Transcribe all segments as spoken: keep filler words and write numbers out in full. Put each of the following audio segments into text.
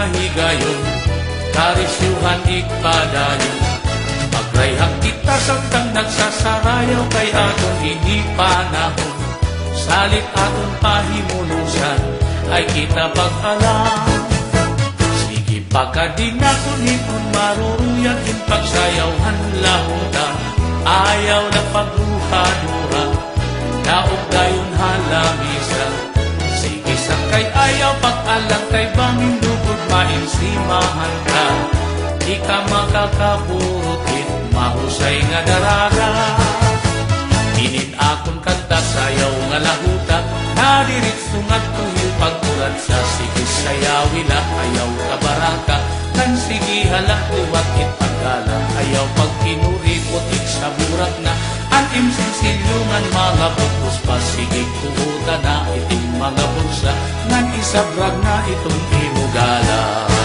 nahigayon, karisyuhan ikpadayon. Magrayhak kita samtang nagsasarayaw, kay aton ini panahon. Salit aton pahimulusan, ay kita pag-alam. Sige pagkading naton hipon maruruyakin, pagsayawhan lahuta. Ayaw na pagruha-duha, naog dayon halamisa. Sige sakay ayaw pag-alang, kay bangin lugod mainsimahan ka. Di ka makakaburutin, mahusay nga daraga. Inin akong kanta sayaw nga lahuta, nadiritso nga tuyo pagkurat sa sige sayawila. Ayaw kabaraka, kan sige halak liwat itpagala. Ayaw pagkinuri putik sa burak na, anim sinsilyungan mga butos pa. Sige kuhuta na iting mga bulsa, ngan isabrag na itong imugala.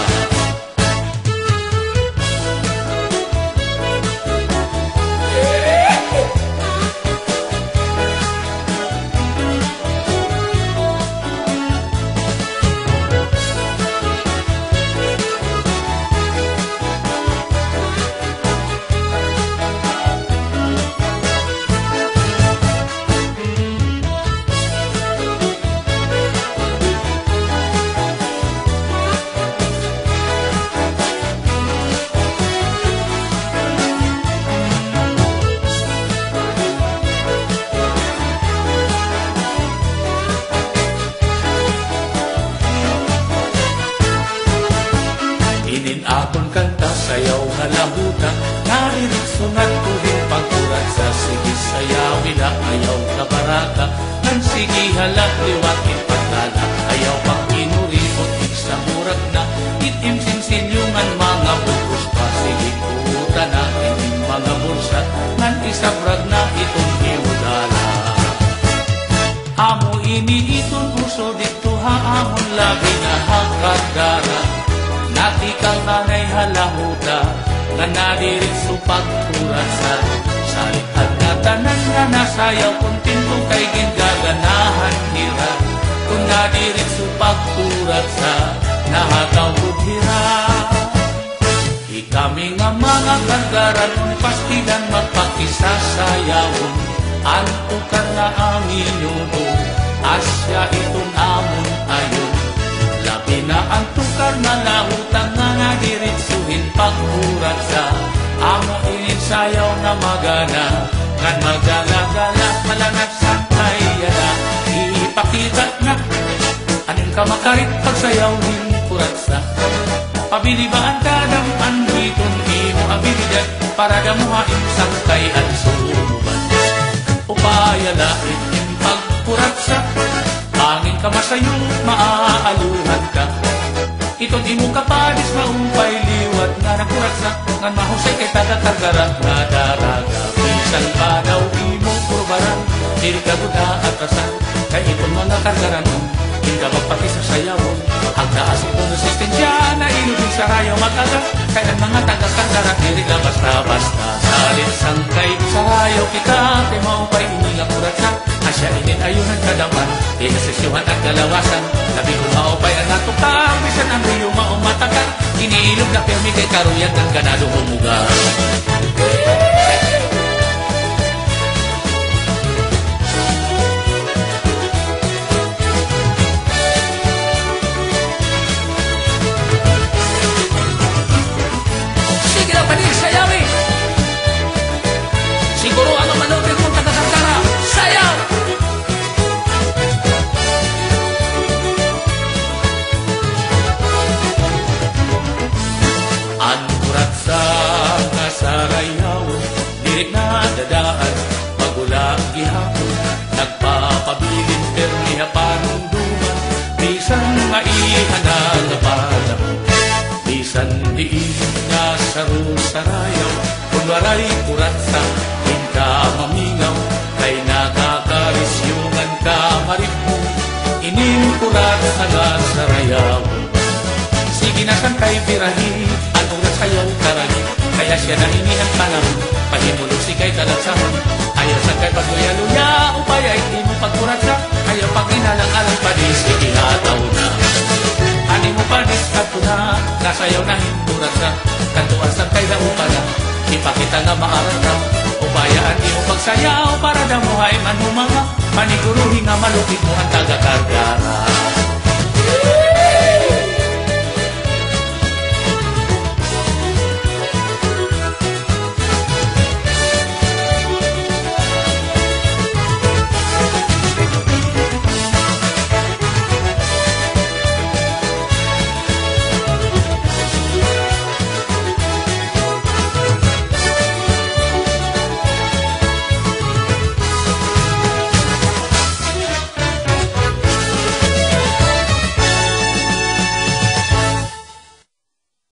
Akon kanta sayaw nga lahuta, nariritso nga tuhin pagkurat sa sige sayawila. Ayaw kabaraka, nang sige halak liwat itpagdala. Ayaw pang inuripot sa murak na, itim sinsilyungan mga bukos pa. Sige kuuta na itim mga bulsa, nang isabrag na itong hiudala. Amo ini itong uso dito haamon labi na hakadara. Nati kang nanay halahuta, nga nadiritso pagkurat sa salitan nga tanan nga nasayaw, kung tinto kay gingaganahan hira. Kung nadiritso pagkurat sa nahataw hira. Ikami nga mga kargaran, kung pastilan magpakisasayawon. Antukan nga amin yubo, asya itong amon ayon. Labi na ang tukar na lahutang nga nadiritsuhin pagkurat sa amo ininsayaw na magana. Ngan magala-gala malangat sa kayala, ipakita na aning ka makarit pagsayaw hin kurat sa. Pabilibaan ka ng anwiton imo abilidad, para damuhain sangkay at sumuban. Upayala itin pagkurat sa angin ka masayong maaaluhan ka. Itong imo kapadis maumpay liwat nga nakurat sa, ngan mahusay kay tagakargaran nga daraga. Bisan pa daw imo kurbaran, diri ka guda at rasan, kay itong mga kargaran mo, hindi ka magpati sa sayawon. Ang taas itong resistensya na ilubing sa rayo mag-aga, kay ang mga tagakargaran diri ka basta-basta. Salit sangkay sa rayo kita, kay maumpay ini nga kurat sa. Asya inin ayunan kadaman, di nasesyuhan at kalawasan. Labi ko maupay ang natukang, bisan ang riyo maumatakan. Iniilog na pirmi kay karuyag ng ganado humuga. Sige na panig sayawi. Siguro ano manobin kong taga-karkara. Sayaw! Ankurat sa kasarayaw, dirik na dadaan, magulang gihapon, nagpapabilin perniha panunduman. Bisan maihanal na palam, bisan diin na saru-sarayaw. Kung waray kurat sa hinta mamingaw, kay nakakarisyungan ka maripmo, ininkurat sa gasarayaw. Sige na sang kay birahi, anong nasayaw karagi, kaya siya na inihan panahon, pahimulog si kay talagsahon. Ayaw sang kay pagluya-luya, upaya hindi mo pagkurat sa, ayaw pag inalang-alang padis, ikihataw na. Ani mo padis at na, Nasayaw na hintura sa kantuan sa kay dao para ipakita nga maaral ka. Ubayaan iyo pagsayaw para damuhay man humanga. Maniguruhi nga malupit mo ang taga-kargara.